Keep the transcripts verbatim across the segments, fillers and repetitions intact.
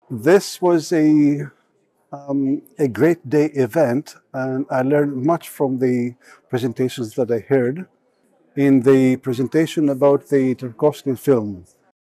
This was a um, a great day event, and I learned much from the presentations that I heard. In the presentation about the Tarkovsky film,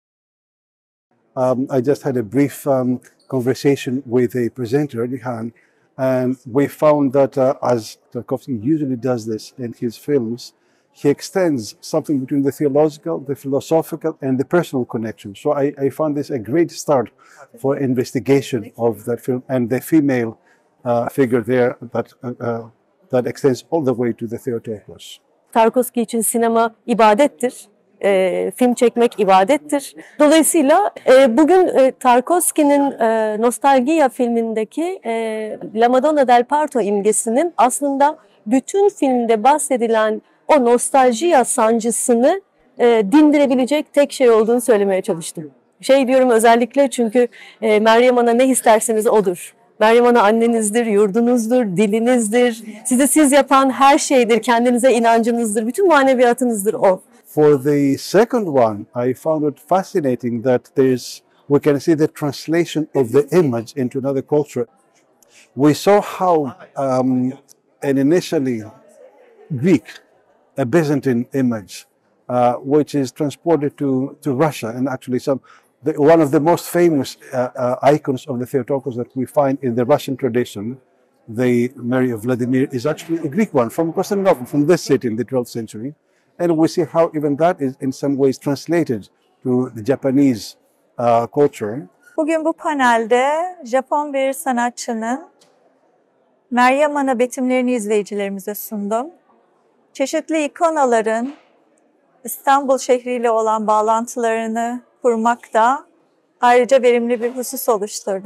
um, I just had a brief um, conversation with a presenter, Nihan, and we found that uh, as Tarkovsky usually does this in his films, he extends something between the theological, the philosophical, and the personal connection. So I, I found this a great start for investigation of that film and the female uh, figure there that, uh, uh, that extends all the way to the Theotokos. Tarkovski için sinema ibadettir. E, film çekmek ibadettir. Dolayısıyla e, bugün e, Tarkovski'nin e, Nostalgia filmindeki e, La Madonna del Parto imgesinin aslında bütün filmde bahsedilen o nostaljiya sancısını e, dindirebilecek tek şey olduğunu söylemeye çalıştım. Şey diyorum özellikle çünkü e, Meryem Ana ne isterseniz odur. Meryem Ana annenizdir, yurdunuzdur, dilinizdir. Sizi siz yapan her şeydir, kendinize inancınızdır, bütün maneviyatınızdır o. For the second one, I found it fascinating that there's we can see the translation of the image into another culture. We saw how um, an initially Greek, a Byzantine image, uh, which is transported to, to Russia, and actually some the, one of the most famous uh, uh, icons of the Theotokos that we find in the Russian tradition, the Mary of Vladimir, is actually a Greek one from Constantinople, from this city in the twelfth century. And we see how even that is in some ways translated to the Japanese uh, culture. Bugün bu panelde Japon bir sanatçının Meryem Ana betimlerini izleyicilerimize sundum. Çeşitli ikonaların İstanbul şehriyle olan bağlantılarını kurmak da ayrıca verimli bir husus oluşturdu.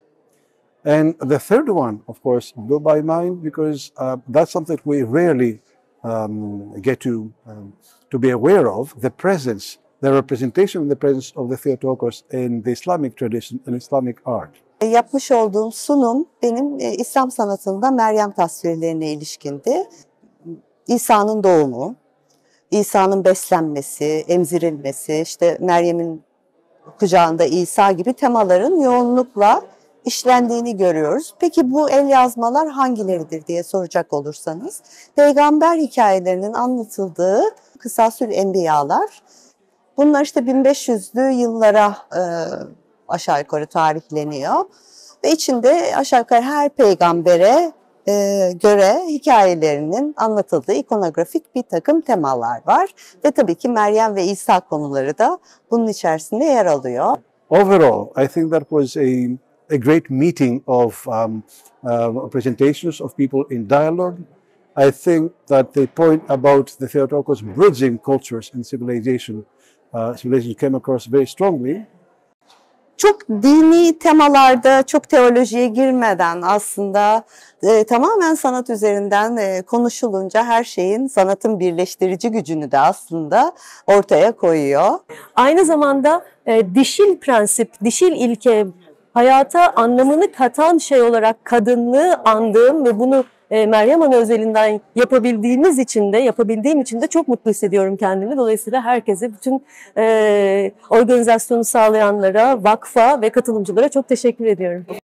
And the third one, of course, blew my mind because uh, that's something we rarely um, get to um, to be aware of, the presence, the representation and the presence of the Theotokos in the Islamic tradition and Islamic art. Yapmış olduğum sunum benim e, İslam sanatında Meryem tasvirlerine ilişkindi. İsa'nın doğumu, İsa'nın beslenmesi, emzirilmesi, işte Meryem'in kucağında İsa gibi temaların yoğunlukla işlendiğini görüyoruz. Peki bu el yazmalar hangileridir diye soracak olursanız, peygamber hikayelerinin anlatıldığı Kısasül Enbiyalar, bunlar işte bin beş yüzlü yıllara e, aşağı yukarı tarihleniyor ve içinde aşağı yukarı her peygambere e, göre hikayelerinin anlatıldığı ikonografik bir takım temalar var ve tabii ki Meryem ve İsa konuları da bunun içerisinde yer alıyor. Overall, I think that was a a great meeting of um, uh, presentations of people in dialogue. I think that the point about the Theotokos bridging cultures and civilization, uh, civilization came across very strongly. Çok dini temalarda, çok teolojiye girmeden aslında e, tamamen sanat üzerinden e, konuşulunca her şeyin sanatın birleştirici gücünü de aslında ortaya koyuyor. Aynı zamanda e, dişil prensip, dişil ilke, hayata anlamını katan şey olarak kadınlığı andığım ve bunu e, Meryem Ana özelinden yapabildiğimiz için de, yapabildiğim için de çok mutlu hissediyorum kendimi. Dolayısıyla herkese, bütün e, organizasyonu sağlayanlara, vakfa ve katılımcılara çok teşekkür ediyorum.